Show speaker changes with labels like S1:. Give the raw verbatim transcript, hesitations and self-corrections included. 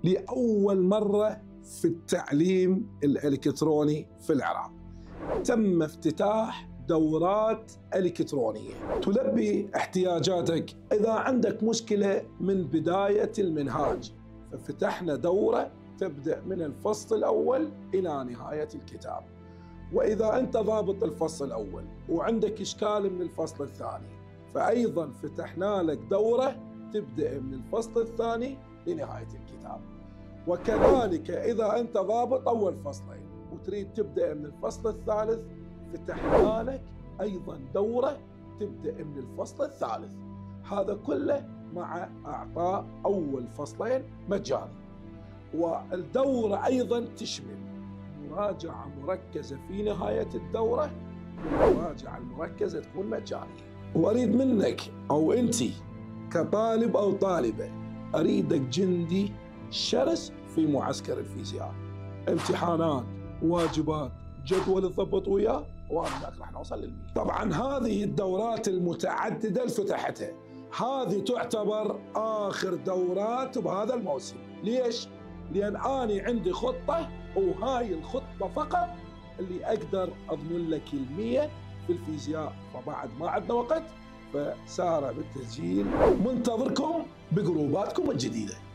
S1: لأول مرة في التعليم الإلكتروني في العراق تم افتتاح دورات إلكترونية تلبي احتياجاتك إذا عندك مشكلة من بداية المنهاج. ففتحنا دورة تبدأ من الفصل الأول إلى نهاية الكتاب. وإذا أنت ضابط الفصل الأول وعندك إشكال من الفصل الثاني فأيضا فتحنا لك دورة تبدأ من الفصل الثاني لنهاية الكتاب. وكذلك إذا أنت ضابط أول فصلين وتريد تبدأ من الفصل الثالث فتحنا لك أيضا دورة تبدأ من الفصل الثالث. هذا كله مع إعطاء أول فصلين مجاني. والدورة أيضا تشمل مراجعة مركزة في نهاية الدورة، والمراجعة المركزة تكون مجانية. وأريد منك أو أنت كطالب أو طالبة، أريدك جندي شرس في معسكر الفيزياء. امتحانات، واجبات، جدول تضبط وياه، وأنا راح نوصل للمية. طبعا هذه الدورات المتعددة اللي فتحتها هذه تعتبر آخر دورات بهذا الموسم. ليش؟ لأن أنا عندي خطة وهاي الخطة فقط اللي أقدر أضمن لك المية في الفيزياء. فبعد ما عندنا وقت فسارع بالتسجيل، منتظركم بجروباتكم الجديدة.